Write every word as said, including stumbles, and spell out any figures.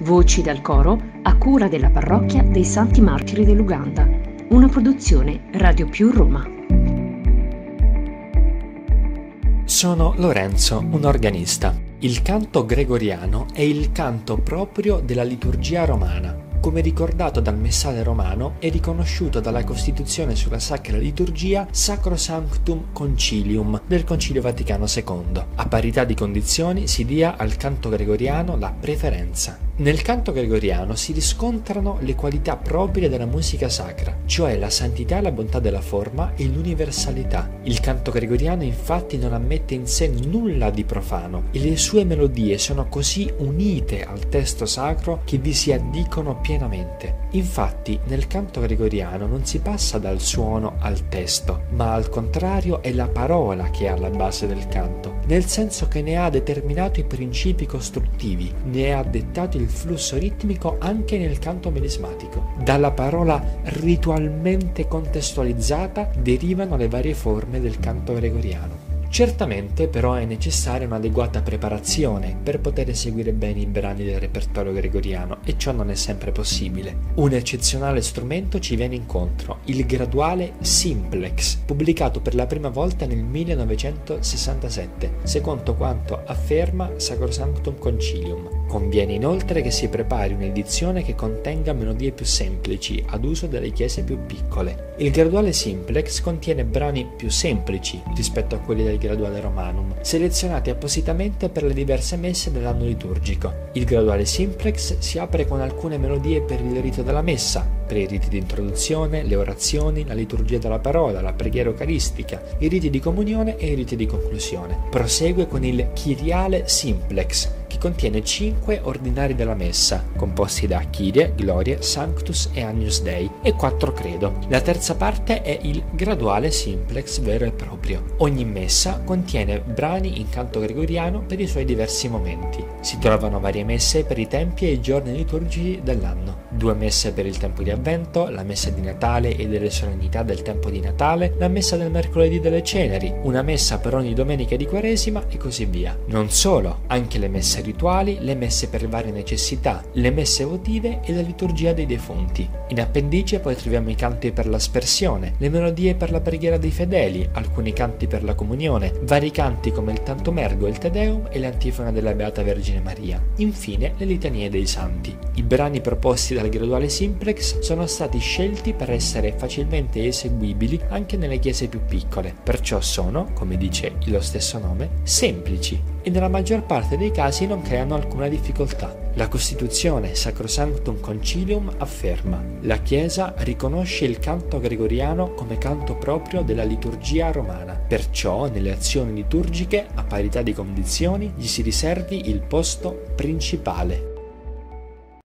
Voci dal coro a cura della parrocchia dei Santi Martiri dell'Uganda, una produzione Radio Più Roma. Sono Lorenzo, un organista. Il canto gregoriano è il canto proprio della liturgia romana. Come ricordato dal Messale romano, è riconosciuto dalla Costituzione sulla Sacra Liturgia Sacrosanctum Concilium del Concilio Vaticano secondo. A parità di condizioni si dia al canto gregoriano la preferenza. Nel canto gregoriano si riscontrano le qualità proprie della musica sacra, cioè la santità e la bontà della forma e l'universalità. Il canto gregoriano infatti non ammette in sé nulla di profano e le sue melodie sono così unite al testo sacro che vi si addicono pienamente. Infatti nel canto gregoriano non si passa dal suono al testo, ma al contrario è la parola che è alla base del canto, nel senso che ne ha determinato i principi costruttivi, ne ha dettato il il flusso ritmico anche nel canto melismatico. Dalla parola ritualmente contestualizzata derivano le varie forme del canto gregoriano. Certamente però è necessaria un'adeguata preparazione per poter eseguire bene i brani del repertorio gregoriano e ciò non è sempre possibile. Un eccezionale strumento ci viene incontro, il graduale simplex, pubblicato per la prima volta nel millenovecentosessantasette, secondo quanto afferma Sacrosanctum Concilium. Conviene inoltre che si prepari un'edizione che contenga melodie più semplici, ad uso delle chiese più piccole. Il graduale simplex contiene brani più semplici rispetto a quelli del graduale romanum, selezionati appositamente per le diverse messe dell'anno liturgico. Il graduale simplex si apre con alcune melodie per il rito della messa, per i riti di introduzione, le orazioni, la liturgia della parola, la preghiera eucaristica, i riti di comunione e i riti di conclusione. Prosegue con il Kyriale simplex, che contiene cinque ordinari della messa, composti da Kyrie, Glorie, Sanctus e Agnus Dei, e quattro credo. La terza parte è il graduale simplex vero e proprio. Ogni messa contiene brani in canto gregoriano per i suoi diversi momenti. Si trovano varie messe per i tempi e i giorni liturgici dell'anno. Due messe per il tempo di Avvento, la messa di Natale e delle solennità del tempo di Natale, la messa del mercoledì delle Ceneri, una messa per ogni domenica di Quaresima e così via. Non solo, anche le messe rituali, le messe per le varie necessità, le messe votive e la liturgia dei defunti. In appendice poi troviamo i canti per l'aspersione, le melodie per la preghiera dei fedeli, alcuni canti per la comunione, vari canti come il Tantum Ergo, il Te Deum e l'antifona della Beata Vergine Maria. Infine le litanie dei santi. I brani proposti dal graduale simplex sono stati scelti per essere facilmente eseguibili anche nelle chiese più piccole, perciò sono, come dice lo stesso nome, semplici e nella maggior parte dei casi non creano alcuna difficoltà. La Costituzione Sacrosanctum Concilium afferma: la Chiesa riconosce il canto gregoriano come canto proprio della liturgia romana, perciò nelle azioni liturgiche, a parità di condizioni, gli si riservi il posto principale.